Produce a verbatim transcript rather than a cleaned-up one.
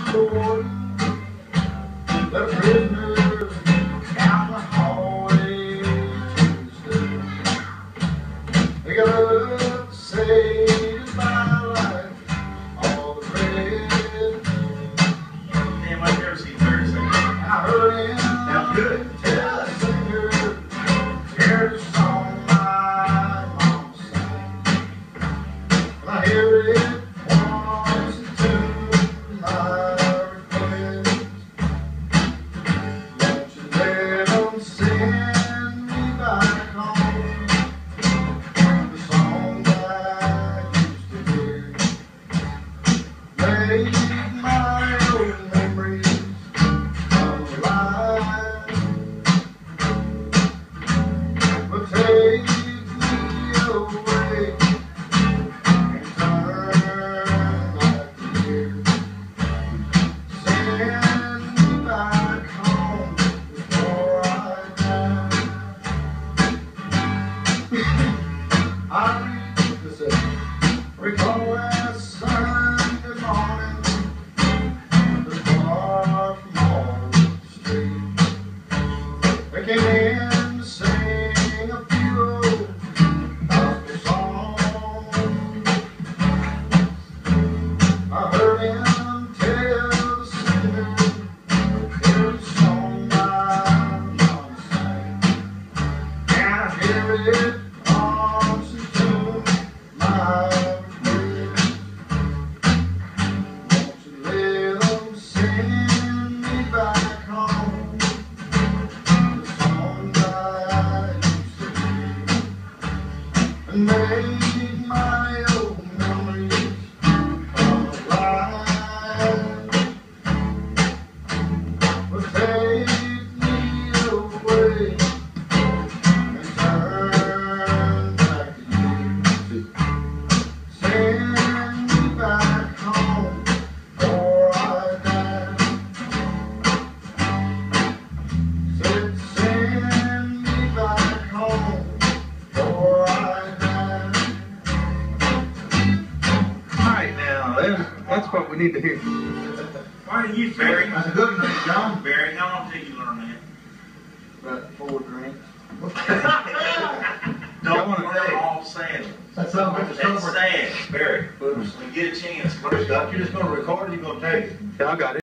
board, the prisoners down the hallway Tuesday. They got up to say goodbye like all the prisoners. Damn, I've never seen Thursday. I heard him Sounds good. tell the singer, here's a song my mama sang. I hear it once and two, my request. Won't you let them send me back home? The song I used to hear. Make my old memories come alive. But take me away and turn back the years. Send me back home before I die. I used to say, recall that Sunday morning, the bar from Hall Street. They came in to sing a few old gospel songs. I heard him tell the singer, here's a song my mama sang. And I hear it once and two, my request. Won't you let them send me back home? The song I used to hear. And make my old memories come alive. But take me away and turn back the years. Send me back home before I die. Said send me back home before I die. Alright now, that's, that's what we need to hear. Why do you, Barry? That's a good one, John. Barry, how long did you learn that? About four drinks. Don't wanna- worry, all sad. That's something that's That's sad, Barry. When you get a chance, You're just gonna record it, you're gonna take it. Yeah, I got it.